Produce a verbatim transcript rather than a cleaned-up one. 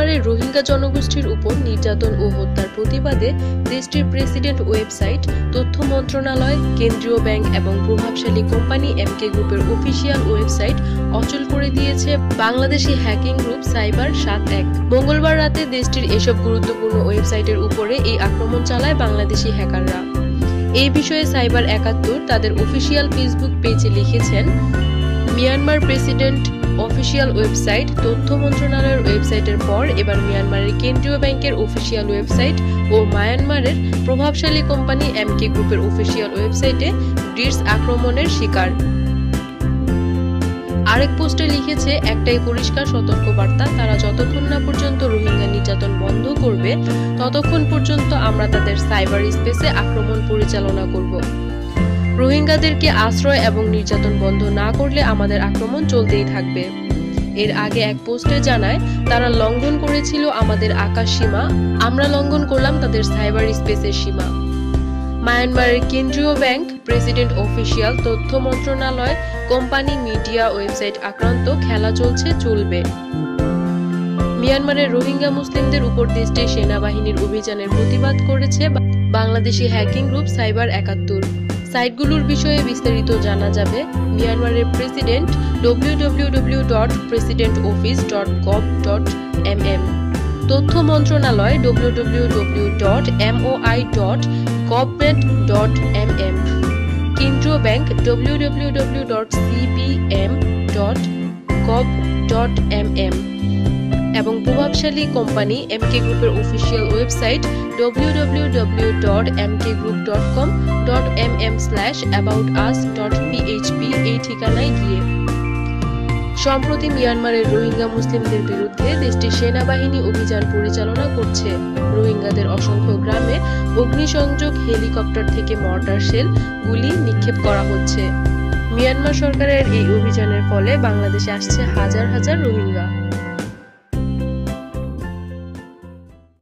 মিয়ানমারের রোহিঙ্গা জনগোষ্ঠীর উপর নির্যাতন ও হত্যার প্রতিবাদে দেশটির প্রেসিডেন্ট ওয়েবসাইট, তথ্য মন্ত্রণালয়, কেন্দ্রীয় ব্যাংক এবং প্রভাবশালী কোম্পানি এমকে গ্রুপের অফিসিয়াল ওয়েবসাইট অচল করে দিয়েছে বাংলাদেশি হ্যাকিং গ্রুপ সাইবার সাত এক। মঙ্গলবার রাতে দেশটির এসব গুরুত্বপূর্ণ ওয়েবসাইটের উপরে এই আক্রমণ চালায় বাংলাদেশি হ্যাকাররা। এই বিষয়ে সাইবার একাত্তর তাদের অফিসিয়াল ফেসবুক পেজে লিখেছেন, মিয়ানমার প্রেসিডেন্ট অফিসিয়াল ওয়েবসাইট, তথ্য মন্ত্রণালয়ের ওয়েবসাইটের পর এবার মিয়ানমারের কেন্দ্রীয় ব্যাংকের অফিসিয়াল ওয়েবসাইট ও মায়ানমারের প্রভাবশালী কোম্পানি এমকে গ্রুপের অফিসিয়াল ওয়েবসাইটে ডিটস আক্রমণের শিকার। আরেক পোস্টে লিখেছে, একটাই পরিষ্কার সতর্কবার্তা, তারা যতক্ষণ না পর্যন্ত রোহিঙ্গা নির্যাতন বন্ধ করবে ততক্ষণ পর্যন্ত আমরা তাদের সাইবার স্পেসে আক্রমণ পরিচালনা করব। রোহিঙ্গাদেরকে আশ্রয় এবং নির্যাতন বন্ধ না করলে আমাদের আক্রমণ চলতেই থাকবে। এর আগে এক পোস্টে জানায়, তারা লঙ্ঘন করেছিল আমাদের আকাশ সীমা, আমরা লঙ্ঘন করলাম তাদের সাইবার স্পেসের সীমা। মায়ানমারের কেন্দ্রীয় ব্যাংক, প্রেসিডেন্ট অফিসিয়াল, তথ্য মন্ত্রণালয়, কোম্পানি, মিডিয়া, ওয়েবসাইট আক্রান্ত, খেলা চলছে, চলবে। মিয়ানমারের রোহিঙ্গা মুসলিমদের উপর দেশটির সেনাবাহিনীর অভিযানের প্রতিবাদ করেছে বাংলাদেশি হ্যাকিং গ্রুপ সাইবার একাত্তর। সাইটগুলোর বিষয়ে বিস্তারিত জানা যাবে মিয়ানমারের president W W W dot president office dot gov dot M M, তথ্য মন্ত্রণালয় W W W dot M O I dot government dot M M, কেন্দ্রীয় bank W W W dot C B M dot gov dot M M এবং প্রভাবশালী company MK গ্রুপের official website W W W dot M K group dot com dot M M slash about us dot P H P এই ঠিকানায় গিয়ে। সম্প্রতি মিয়ানমারের রোহিঙ্গা মুসলিমদের বিরুদ্ধে দেশটির সেনাবাহিনী অভিযান পরিচালনা করছে। রোহিঙ্গাদের অসংখ্য গ্রামে অগ্নিসংযোগ, হেলিকপ্টার থেকে মর্টার শেল, গুলি নিক্ষেপ করা হচ্ছে। মিয়ানমার সরকারের এই অভিযানের ফলে বাংলাদেশে আসছে হাজার হাজার রোহিঙ্গা।